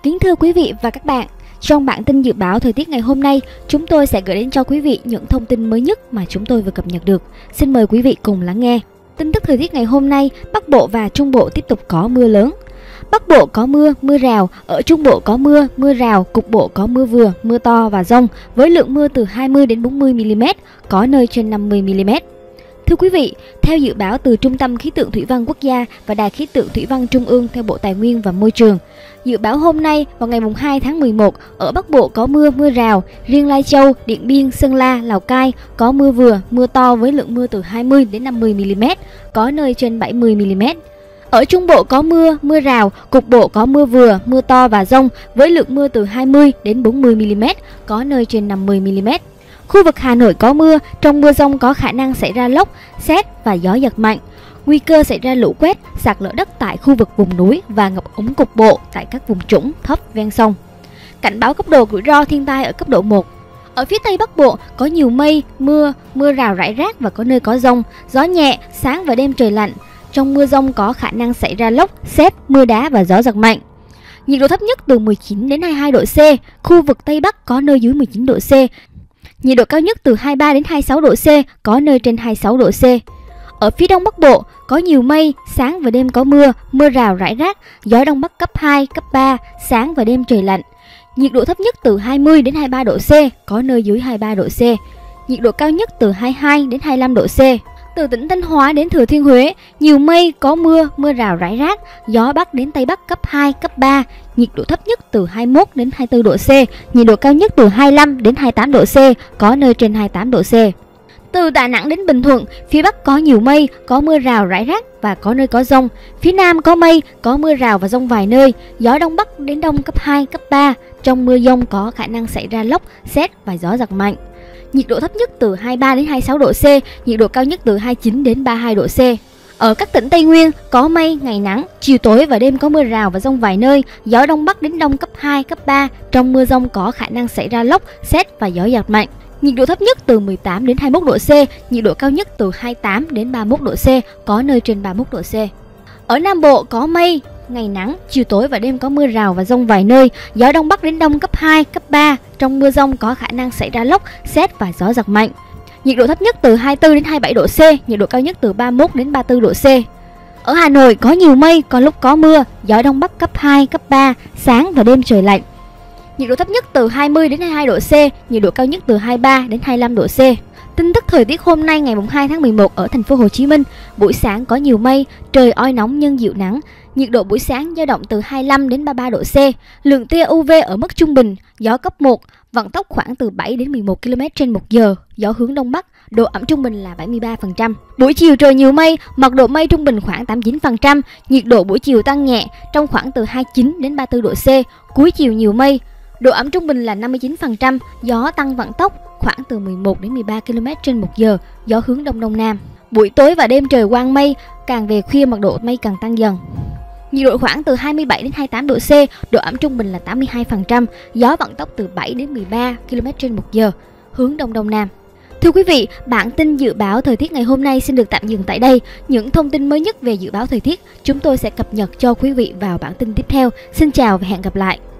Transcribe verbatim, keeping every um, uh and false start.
Kính thưa quý vị và các bạn, trong bản tin dự báo thời tiết ngày hôm nay, chúng tôi sẽ gửi đến cho quý vị những thông tin mới nhất mà chúng tôi vừa cập nhật được. Xin mời quý vị cùng lắng nghe. Tin tức thời tiết ngày hôm nay, Bắc Bộ và Trung Bộ tiếp tục có mưa lớn. Bắc Bộ có mưa, mưa rào, ở Trung Bộ có mưa, mưa rào, cục bộ có mưa vừa, mưa to và dông với lượng mưa từ hai mươi đến bốn mươi mi li mét, có nơi trên năm mươi mi li mét. Thưa quý vị, theo dự báo từ Trung tâm Khí tượng Thủy văn Quốc gia và Đài Khí tượng Thủy văn Trung ương theo Bộ Tài nguyên và Môi trường, dự báo hôm nay vào ngày hai tháng mười một, ở Bắc Bộ có mưa, mưa rào, riêng Lai Châu, Điện Biên, Sơn La, Lào Cai có mưa vừa, mưa to với lượng mưa từ hai mươi đến năm mươi mi li mét, có nơi trên bảy mươi mi li mét. Ở Trung Bộ có mưa, mưa rào, cục bộ có mưa vừa, mưa to và dông với lượng mưa từ hai mươi đến bốn mươi mi li mét, có nơi trên năm mươi mi li mét. Khu vực Hà Nội có mưa, trong mưa dông có khả năng xảy ra lốc, sét và gió giật mạnh. Nguy cơ xảy ra lũ quét, sạt lở đất tại khu vực vùng núi và ngập úng cục bộ tại các vùng trũng thấp ven sông. Cảnh báo cấp độ rủi ro thiên tai ở cấp độ một. Ở phía Tây Bắc Bộ có nhiều mây, mưa, mưa rào rải rác và có nơi có dông, gió nhẹ, sáng và đêm trời lạnh. Trong mưa dông có khả năng xảy ra lốc, sét, mưa đá và gió giật mạnh. Nhiệt độ thấp nhất từ mười chín đến hai mươi hai độ C, khu vực Tây Bắc có nơi dưới mười chín độ C. Nhiệt độ cao nhất từ hai mươi ba đến hai mươi sáu độ C, có nơi trên hai mươi sáu độ C. Ở phía Đông Bắc Bộ có nhiều mây, sáng và đêm có mưa, mưa rào rải rác, gió Đông Bắc cấp hai, cấp ba, sáng và đêm trời lạnh. Nhiệt độ thấp nhất từ hai mươi đến hai mươi ba độ C, có nơi dưới hai mươi ba độ C. Nhiệt độ cao nhất từ hai mươi hai đến hai mươi lăm độ C. Từ tỉnh Thanh Hóa đến Thừa Thiên Huế, nhiều mây, có mưa, mưa rào rải rác, gió Bắc đến Tây Bắc cấp hai, cấp ba, nhiệt độ thấp nhất từ hai mươi mốt đến hai mươi tư độ C, nhiệt độ cao nhất từ hai mươi lăm đến hai mươi tám độ C, có nơi trên hai mươi tám độ C. Từ Đà Nẵng đến Bình Thuận, phía Bắc có nhiều mây, có mưa rào rải rác và có nơi có dông. Phía Nam có mây, có mưa rào và dông vài nơi, gió Đông Bắc đến Đông cấp hai, cấp ba, trong mưa dông có khả năng xảy ra lốc, sét và gió giật mạnh. Nhiệt độ thấp nhất từ hai mươi ba đến hai mươi sáu độ C, nhiệt độ cao nhất từ hai mươi chín đến ba mươi hai độ C. Ở các tỉnh Tây Nguyên có mây, ngày nắng, chiều tối và đêm có mưa rào và dông vài nơi, gió Đông Bắc đến Đông cấp hai, cấp ba, trong mưa dông có khả năng xảy ra lốc, sét và gió giật mạnh. Nhiệt độ thấp nhất từ mười tám đến hai mươi mốt độ C, nhiệt độ cao nhất từ hai mươi tám đến ba mươi mốt độ C, có nơi trên ba mươi mốt độ C. Ở Nam Bộ có mây, ngày nắng, chiều tối và đêm có mưa rào và dông vài nơi, gió Đông Bắc đến Đông cấp hai, cấp ba, trong mưa dông có khả năng xảy ra lốc, sét và gió giật mạnh. Nhiệt độ thấp nhất từ hai mươi tư đến hai mươi bảy độ C, nhiệt độ cao nhất từ ba mươi mốt đến ba mươi tư độ C. Ở Hà Nội có nhiều mây, có lúc có mưa, gió Đông Bắc cấp hai, cấp ba, sáng và đêm trời lạnh. Nhiệt độ thấp nhất từ hai mươi đến hai mươi hai độ C, nhiệt độ cao nhất từ hai mươi ba đến hai mươi lăm độ C. Tin tức thời tiết hôm nay ngày hai tháng mười một ở thành phố Hồ Chí Minh, buổi sáng có nhiều mây, trời oi nóng nhưng dịu nắng. Nhiệt độ buổi sáng dao động từ hai mươi lăm đến ba mươi ba độ C, lượng tia u vê ở mức trung bình, gió cấp một, vận tốc khoảng từ bảy đến mười một ki lô mét trên một giờ, gió hướng đông bắc, độ ẩm trung bình là bảy mươi ba phần trăm. Buổi chiều trời nhiều mây, mật độ mây trung bình khoảng tám mươi chín phần trăm, nhiệt độ buổi chiều tăng nhẹ trong khoảng từ hai mươi chín đến ba mươi tư độ C, cuối chiều nhiều mây, độ ẩm trung bình là năm mươi chín phần trăm, gió tăng vận tốc khoảng từ mười một đến mười ba ki lô mét trên một giờ, gió hướng đông đông nam. Buổi tối và đêm trời quang mây, càng về khuya mật độ mây càng tăng dần. Nhiệt độ khoảng từ hai mươi bảy đến hai mươi tám độ C, độ ẩm trung bình là tám mươi hai phần trăm, gió vận tốc từ bảy đến mười ba ki lô mét trên một giờ, hướng đông đông nam. Thưa quý vị, bản tin dự báo thời tiết ngày hôm nay xin được tạm dừng tại đây. Những thông tin mới nhất về dự báo thời tiết chúng tôi sẽ cập nhật cho quý vị vào bản tin tiếp theo. Xin chào và hẹn gặp lại.